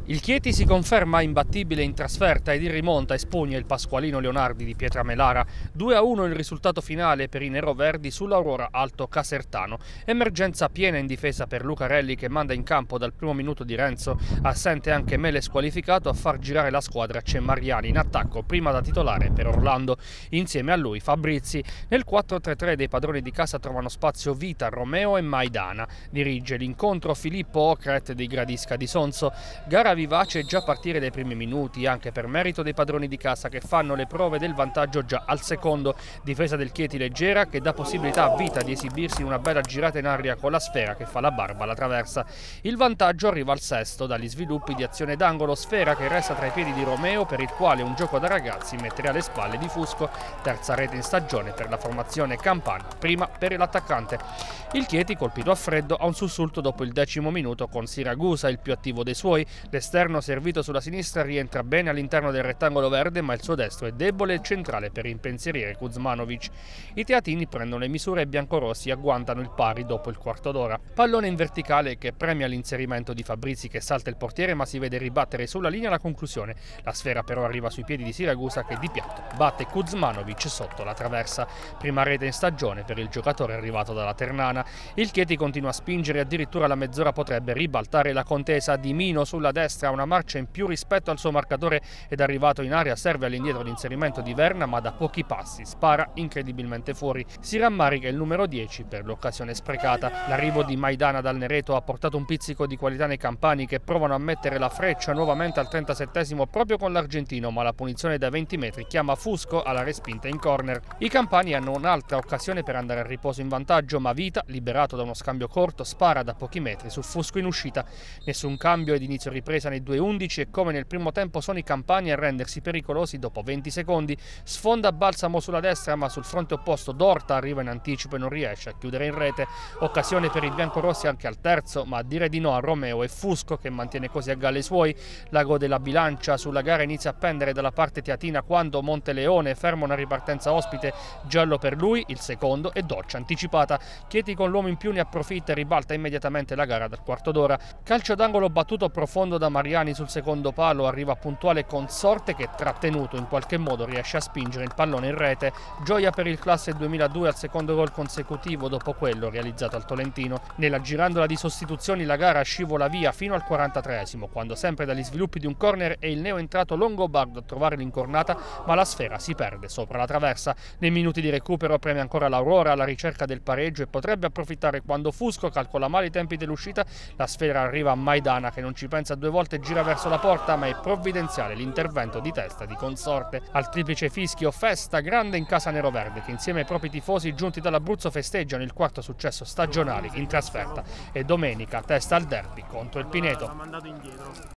Il Chieti si conferma imbattibile in trasferta ed in rimonta espugna il Pasqualino Leonardi di Pietramelara. 2-1 il risultato finale per i neroverdi sull'Aurora Alto Casertano. Emergenza piena in difesa per Lucarelli che manda in campo dal primo minuto di Renzo. Assente anche Mele squalificato, a far girare la squadra c'è Mariani in attacco, prima da titolare per Orlando. Insieme a lui Fabrizi. Nel 4-3-3 dei padroni di casa trovano spazio Vita, Romeo e Maidana. Dirige l'incontro Filippo Ocret di Gradisca di Sonso. Gara vivace già a partire dai primi minuti, anche per merito dei padroni di casa che fanno le prove del vantaggio già al secondo. Difesa del Chieti leggera che dà possibilità a Vita di esibirsi in una bella girata in aria con la sfera che fa la barba alla traversa. Il vantaggio arriva al sesto dagli sviluppi di azione d'angolo, sfera che resta tra i piedi di Romeo, per il quale un gioco da ragazzi metterà alle spalle di Fusco. Terza rete in stagione per la formazione campana, prima per l'attaccante. Il Chieti, colpito a freddo, ha un sussulto dopo il 10° minuto con Siragusa, il più attivo dei suoi. L'esterno servito sulla sinistra rientra bene all'interno del rettangolo verde, ma il suo destro è debole e centrale per impensierire Kuzmanovic. I teatini prendono le misure e i biancorossi agguantano il pari dopo il quarto d'ora. Pallone in verticale che premia l'inserimento di Fabrizi che salta il portiere ma si vede ribattere sulla linea la conclusione. La sfera però arriva sui piedi di Siragusa che di piatto batte Kuzmanovic sotto la traversa. Prima rete in stagione per il giocatore arrivato dalla Ternana. Il Chieti continua a spingere, addirittura la mezz'ora potrebbe ribaltare la contesa. Di Mino sulla destra, una marcia in più rispetto al suo marcatore ed arrivato in area serve all'indietro l'inserimento di Verna, ma da pochi passi spara incredibilmente fuori. Si rammarica il numero 10 per l'occasione sprecata. L'arrivo di Maidana dal Nereto ha portato un pizzico di qualità nei campani che provano a mettere la freccia nuovamente al 37° proprio con l'argentino, ma la punizione da 20 metri chiama Fusco alla respinta in corner. I campani hanno un'altra occasione per andare a riposo in vantaggio, ma Vita, liberato da uno scambio corto, spara da pochi metri su Fusco in uscita. Nessun cambio ed inizio ripresa nei 2-11 e come nel primo tempo sono i campani a rendersi pericolosi dopo 20 secondi. Sfonda Balsamo sulla destra, ma sul fronte opposto Dorta arriva in anticipo e non riesce a chiudere in rete. Occasione per i biancorossi anche al terzo, ma a dire di no a Romeo e Fusco che mantiene così a galla i suoi. L'ago della bilancia sulla gara inizia a pendere dalla parte teatina quando Monteleone ferma una ripartenza ospite. Giallo per lui, il secondo, e doccia anticipata. Chieti con l'uomo in più ne approfitta e ribalta immediatamente la gara dal quarto d'ora. Calcio d'angolo battuto profondo da Mariani sul secondo palo, arriva puntuale Consorte che, trattenuto in qualche modo, riesce a spingere il pallone in rete. Gioia per il classe 2002 al secondo gol consecutivo dopo quello realizzato al Tolentino. Nella girandola di sostituzioni la gara scivola via fino al 43°, quando sempre dagli sviluppi di un corner è il neoentrato Longobardo a trovare l'incornata, ma la sfera si perde sopra la traversa. Nei minuti di recupero premia ancora l'Aurora alla ricerca del pareggio e potrebbe approfittare quando Fusco calcola male i tempi dell'uscita. La sfera arriva a Maidana che non ci pensa due volte e gira verso la porta, ma è provvidenziale l'intervento di testa di Consorte. Al triplice fischio festa grande in casa neroverde che insieme ai propri tifosi giunti dall'Abruzzo festeggiano il quarto successo stagionale in trasferta e domenica testa al derby contro il Pineto.